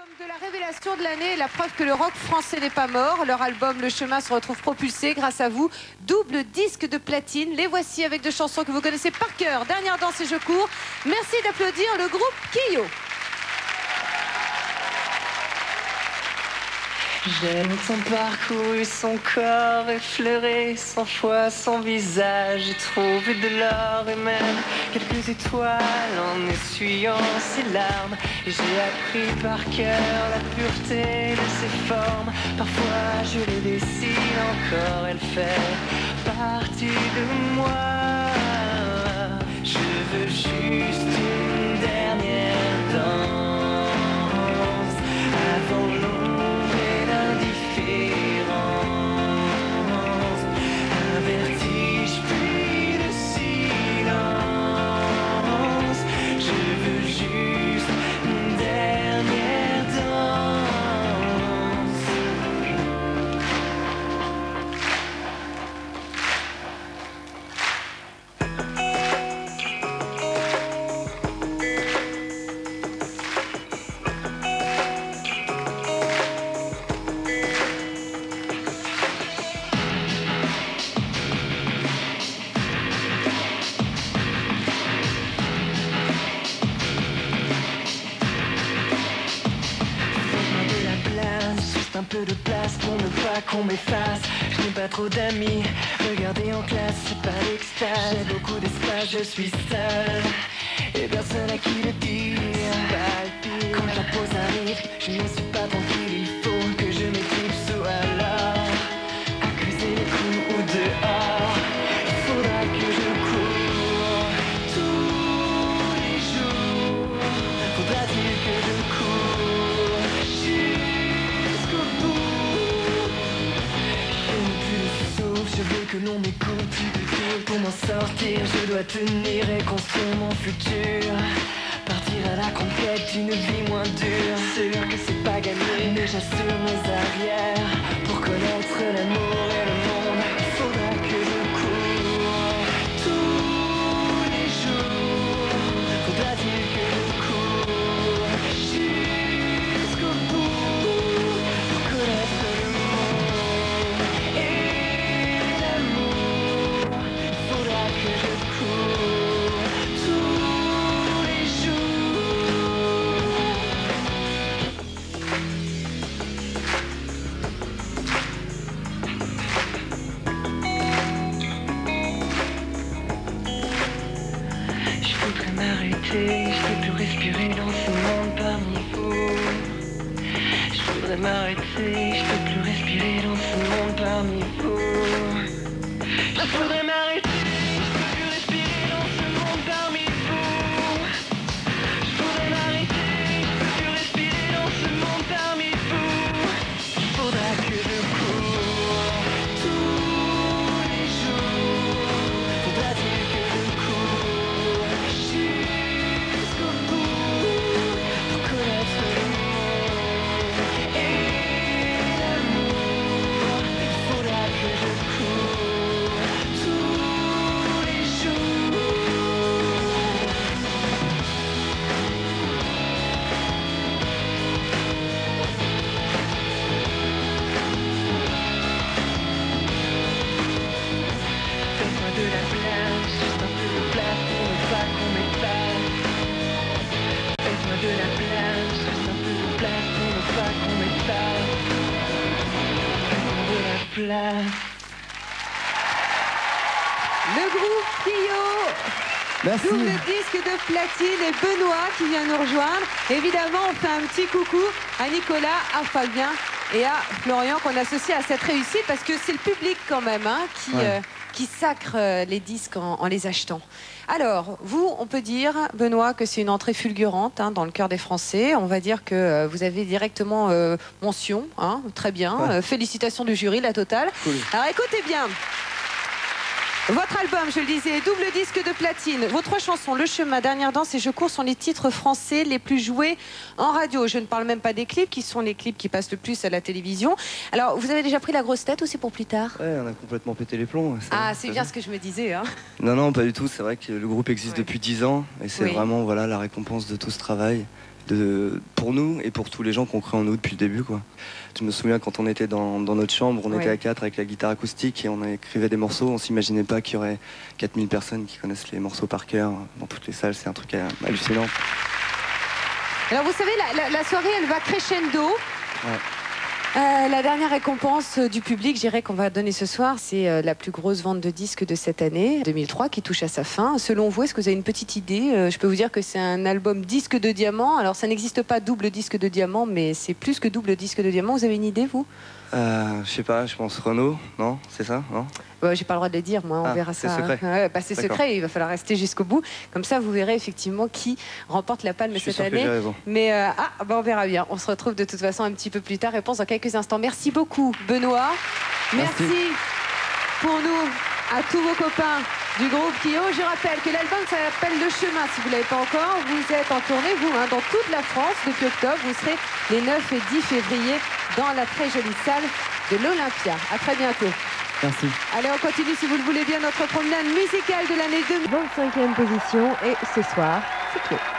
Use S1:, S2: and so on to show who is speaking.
S1: De la révélation de l'année, la preuve que le rock français n'est pas mort. Leur album Le Chemin se retrouve propulsé grâce à vous. Double disque de platine. Les voici avec deux chansons que vous connaissez par cœur. Dernière danse et je cours. Merci d'applaudir le groupe Kyo.
S2: J'aime son parcours, son corps effleuré, 100 fois son visage. J'ai trouvé de l'or et même quelques étoiles en essuyant ses larmes. Et j'ai appris par cœur la pureté de ses formes. Parfois je les dessine encore, elle fait partie de moi. Je veux juste une dernière danse avant l'ombre. Un vertige puis le silence. Je veux juste une dernière danse. Un peu de place pour ne pas qu'on m'efface. Je n'ai pas trop d'amis, regarder en classe c'est pas l'extase. J'ai beaucoup d'espace, je suis seul et personne à qui le dire. Quand la pause arrive, je ne suis pas tranquille. Il faut que je m'éclipse ou alors accuser les coups ou dehors. Il faudra que je cours tous les jours. Faudra-t-il que je cours jusqu'au bout? Je n'ai plus de souffle, je veux que l'on m'écoute. Pour m'en sortir, je dois tenir et construire mon futur. Partir à la conquête d'une vie moins dure. Sûr que c'est pas gagné, mais j'assure mes arrières. Pour connaître l'amour et le monde, il faudra que je cours tous les jours. Faudra-t-il que je cours jusqu'au bout pour connaître le monde et l'amour? Il faudra que je cours tous les jours. Je voudrais m'arrêter, je peux plus respirer dans ce monde parmi vous. Je voudrais m'arrêter, je peux plus respirer dans ce monde parmi vous. Je voudrais m'arrêter, je peux plus respirer dans ce monde parmi vous. Je voudrais m'arrêter, je peux plus respirer dans ce monde parmi vous. Il faudra que je cours tous les jours. Faudra-t-il que je cours jusqu'au bout pour connaître le monde et l'amour? Il faudra que je cours tous les jours. Faites-moi de la place, juste un peu de place pour ne pas qu'on m'efface. Faites-moi de la place, juste un peu de place pour ne pas qu'on m'efface. Faites-moi de la place.
S1: Le groupe Kyo.
S3: Merci.
S1: Double disque de platine et Benoît qui vient nous rejoindre. Évidemment, on fait un petit coucou à Nicolas, à Fabien et à Florian qu'on associe à cette réussite parce que c'est le public quand même hein, qui sacre les disques en les achetant. Alors, vous, on peut dire, Benoît, que c'est une entrée fulgurante hein, dans le cœur des Français. On va dire que vous avez directement mention, hein, très bien.
S3: Ouais.
S1: Félicitations du jury, la totale.
S3: Cool.
S1: Alors écoutez bien. Votre album, je le disais, double disque de platine. Vos trois chansons, Le Chemin, Dernière danse et Je cours, sont les titres français les plus joués en radio. Je ne parle même pas des clips, qui sont les clips qui passent le plus à la télévision. Alors, vous avez déjà pris la grosse tête ou c'est pour plus tard?
S3: Ouais, on a complètement pété les plombs.
S1: Ah, c'est bien ce que je me disais. Hein.
S3: Non, non, pas du tout. C'est vrai que le groupe existe
S1: Ouais.
S3: depuis 10 ans et c'est
S1: Oui.
S3: vraiment voilà, la récompense de tout ce travail. pour nous et pour tous les gens qui ont cru en nous depuis le début, quoi. Je me souviens quand on était dans notre chambre, on était à 4 avec la guitare acoustique et on écrivait des morceaux, on s'imaginait pas qu'il y aurait 4000 personnes qui connaissent les morceaux par cœur dans toutes les salles, c'est un truc hallucinant.
S1: Alors vous savez, la soirée, elle va crescendo.
S3: Ouais.
S1: La dernière récompense du public, je dirais qu'on va donner ce soir, c'est la plus grosse vente de disques de cette année, 2003, qui touche à sa fin. Selon vous, est-ce que vous avez une petite idée? Je peux vous dire que c'est un album disque de diamant. Alors ça n'existe pas double disque de diamant, mais c'est plus que double disque de diamant. Vous avez une idée, vous?
S3: Je sais pas, je pense Renaud, non? C'est ça, non?
S1: J'ai pas le droit de le dire, moi, on verra ça.
S3: C'est secret.
S1: Ouais, c'est secret, il va falloir rester jusqu'au bout. Comme ça, vous verrez effectivement qui remporte la palme cette année. Mais on verra bien. On se retrouve de toute façon un petit peu plus tard. Réponse dans quelques instants. Merci beaucoup, Benoît. Merci pour nous, à tous vos copains du groupe Kyo. Je rappelle que l'album s'appelle Le Chemin, si vous ne l'avez pas encore. Vous êtes en tournée, vous, dans toute la France depuis octobre. Vous serez les 9 et 10 février dans la très jolie salle de l'Olympia. À très bientôt.
S3: Merci.
S1: Allez, on continue, si vous le voulez bien, notre promenade musicale de l'année 2000.
S4: 25e position et ce soir, c'est clos.